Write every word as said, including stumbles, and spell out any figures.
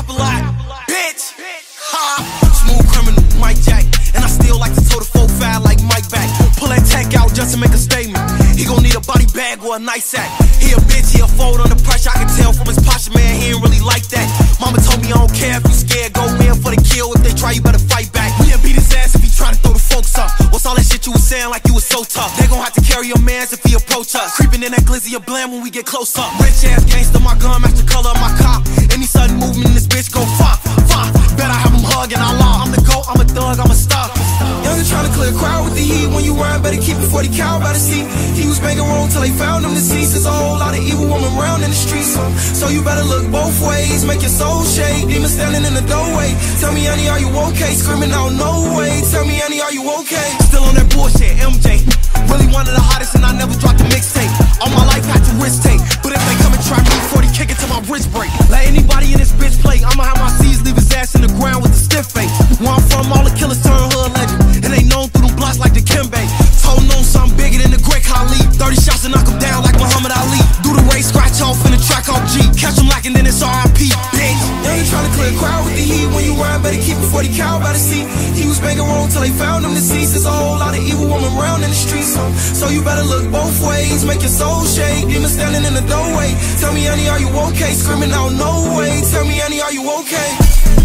rap a lot, bitch. Ha. Smooth criminal, Mike Jack, and I still like to toe the four five like Mike back. Pull that tech out just to make a statement. He gon' need a body bag or a nice sack. He a bitch, he a fold under pressure. I can tell from his posture, man, he ain't really like that. Mama told me I don't care if you scared, go in for the kill. If they try, you better fight back. We'll beat his ass if he try to throw the folks up. What's all that shit you was saying like you was so tough? They gon' have to carry your mans if he approach us. Creeping in that glizzy of blam when we get close up. Rich ass gangster, my gun match the color of my cop. Any sudden movement in this bitch go fuck, fuck. Bet I have him hugging I law. I'm the GOAT, I'm a thug, I'm a star. Youngin' tryna clear a crowd with the heat. When you rhyme, better keep it forty cal by the seat. He was banging wrong till they found him deceased. There's a whole lot of evil woman around in the streets, so, so you better look both ways. Make your soul shake. Demon standing in the doorway. Tell me, honey, are you okay? Screaming out, no way. Tell me, honey, are you okay? Still on that bullshit, M J. Really one of the hottest, and I never dropped a mixtape. All my life had to risk take, but if they come and try me, forty kick it till my wrist break. Let anybody in this bitch play. I'ma have my C's leave his ass in the ground with a stiff face. Where I'm from, all the killers turn hood legend, and they known through them blocks like the Kimbe. Told known something bigger than the Greg Khali. Thirty shots to knock him down like Muhammad Ali. Do the race, scratch off in the track off G. Catch him lacking, then it's R I P. Bitch. They ain't tryna clear a crowd with the heat. When you rhyme, better keep it forty cal by the seat. He was banging wrong till they found him deceased. There's a whole lot of evil woman around in the streets, so, so you better look both ways. Make your soul shake. Demon standing in the doorway. Tell me, honey, are you okay? Screaming out, no way. Tell me, honey, are you okay?